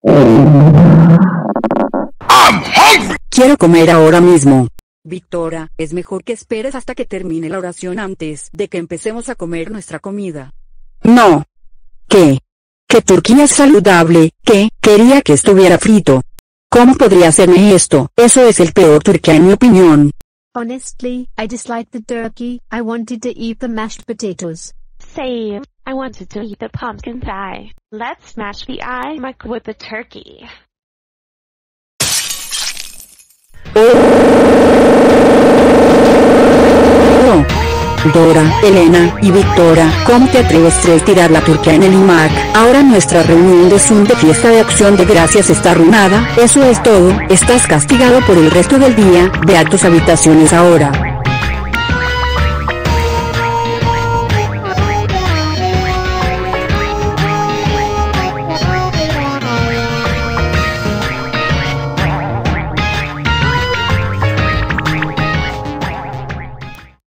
Quiero comer ahora mismo. Victoria, es mejor que esperes hasta que termine la oración antes de que empecemos a comer nuestra comida. No. ¿Qué? ¿Que Turquía es saludable? ¿Qué? Quería que estuviera frito. ¿Cómo podría hacerme esto? Eso es el peor Turquía en mi opinión. Honestly, I disliked the turkey. I wanted to eat the mashed potatoes. Same. I wanted to eat the pumpkin pie. Let's smash the iMac with the turkey. Oh. Dora, Elena y Victoria, ¿cómo te atreves a tirar la turquía en el iMac? Ahora nuestra reunión de Zoom de fiesta de acción de gracias está arruinada. Eso es todo, estás castigado por el resto del día. Ve a tus habitaciones ahora.